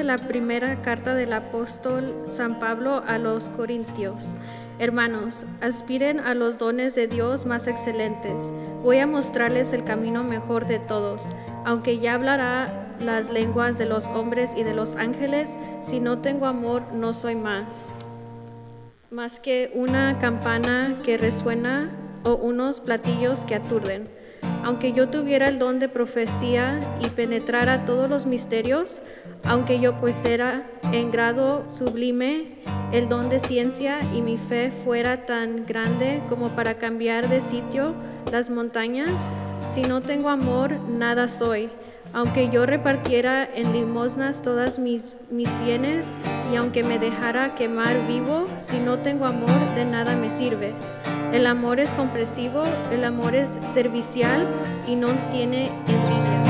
la primera carta del apóstol San Pablo a los Corintios. Hermanos, aspiren a los dones de Dios más excelentes. Voy a mostrarles el camino mejor de todos. Aunque ya hablará las lenguas de los hombres y de los ángeles, si no tengo amor, no soy más que una campana que resuena o unos platillos que aturden. Aunque yo tuviera el don de profecía y penetrara todos los misterios, aunque yo pusiera en grado sublime el don de ciencia y mi fe fuera tan grande como para cambiar de sitio las montañas, si no tengo amor, nada soy. Aunque yo repartiera en limosnas todas mis bienes y aunque me dejara quemar vivo, si no tengo amor, de nada me sirve. El amor es comprensivo, el amor es servicial y no tiene envidia.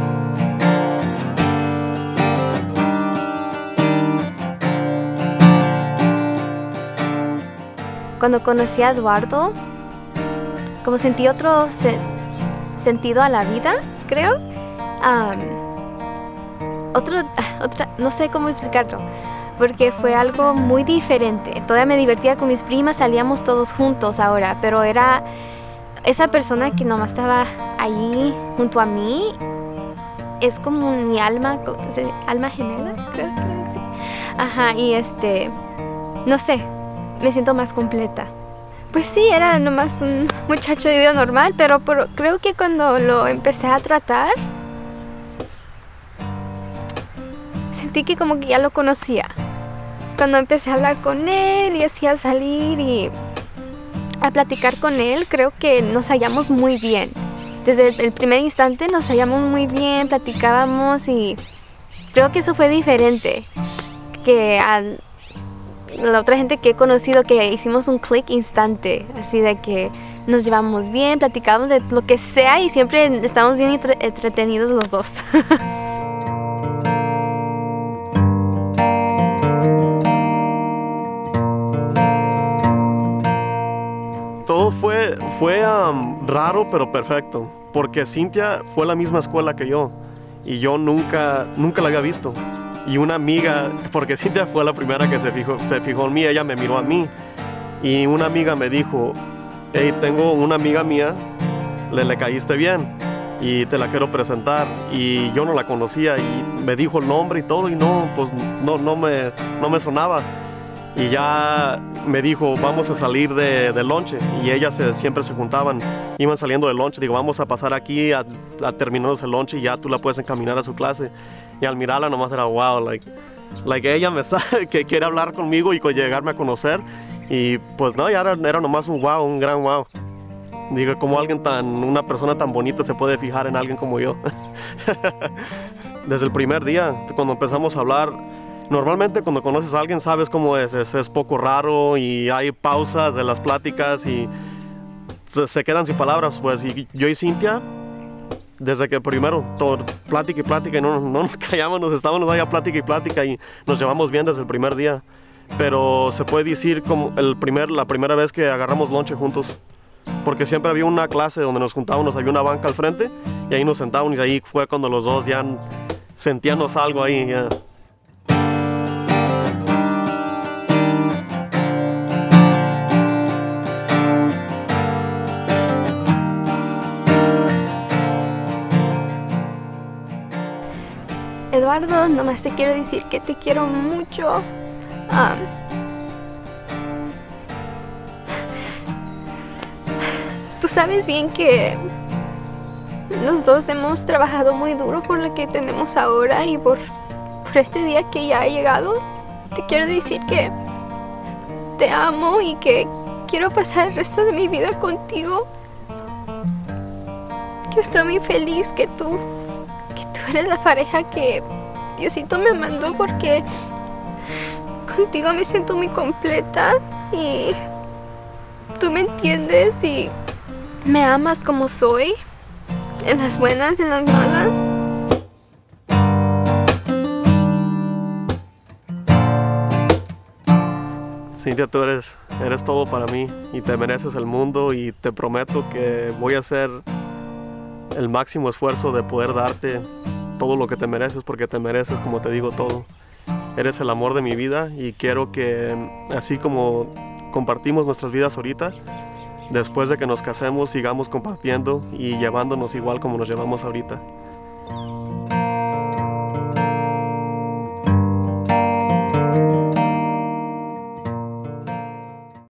Cuando conocí a Eduardo, como sentí otro sentido a la vida, creo. No sé cómo explicarlo, porque fue algo muy diferente. Todavía me divertía con mis primas, salíamos todos juntos ahora, pero era esa persona que nomás estaba ahí junto a mí, es como mi alma gemela, creo que sí. Ajá, y no sé, me siento más completa. Pues sí, era nomás un muchacho de vida normal, pero creo que cuando lo empecé a tratar, sentí que como que ya lo conocía. Cuando empecé a hablar con él y hacía salir y a platicar con él, creo que nos hallamos muy bien. Desde el primer instante nos hallamos muy bien, platicábamos y creo que eso fue diferente que a la otra gente que he conocido, que hicimos un click instante, así de que nos llevamos bien, platicábamos de lo que sea y siempre estamos bien entretenidos los dos. Todo fue raro pero perfecto, porque Cintia fue a la misma escuela que yo y yo nunca la había visto. Y una amiga, porque Cintia fue la primera que se fijó en mí, ella me miró a mí y una amiga me dijo: hey, tengo una amiga mía, le caíste bien y te la quiero presentar. Y yo no la conocía y me dijo el nombre y todo y no me sonaba. Y ya me dijo: vamos a salir de lonche. Y ellas siempre se juntaban, iban saliendo de lonche. Digo, vamos a pasar aquí a terminarnos el lonche y ya tú la puedes encaminar a su clase. Y al mirarla nomás era wow, like ella me sabe que quiere hablar conmigo y llegarme a conocer. Y pues no, ya era nomás un wow, un gran wow. Digo, como una persona tan bonita se puede fijar en alguien como yo. Desde el primer día, cuando empezamos a hablar, normalmente cuando conoces a alguien sabes cómo es poco raro y hay pausas de las pláticas y se quedan sin palabras. Pues y yo y Cintia, desde que primero todo plática y plática y no nos callamos, nos estábamos allá plática y plática y nos llevamos bien desde el primer día. Pero se puede decir como la primera vez que agarramos lonche juntos, porque siempre había una clase donde nos juntábamos, había una banca al frente y ahí nos sentábamos y ahí fue cuando los dos ya sentíamos algo ahí ya. Eduardo, nomás te quiero decir que te quiero mucho. Tú sabes bien que los dos hemos trabajado muy duro por lo que tenemos ahora y por este día que ya ha llegado. Te quiero decir que te amo y que quiero pasar el resto de mi vida contigo. Que estoy muy feliz que tú eres la pareja que Diosito me mandó, porque contigo me siento muy completa y tú me entiendes y me amas como soy, en las buenas y en las malas. Cintia, tú eres todo para mí y te mereces el mundo y te prometo que voy a hacer el máximo esfuerzo de poder darte todo lo que te mereces, porque te mereces, como te digo, todo. eres el amor de mi vida y quiero que, así como compartimos nuestras vidas ahorita, después de que nos casemos sigamos compartiendo y llevándonos igual como nos llevamos ahorita.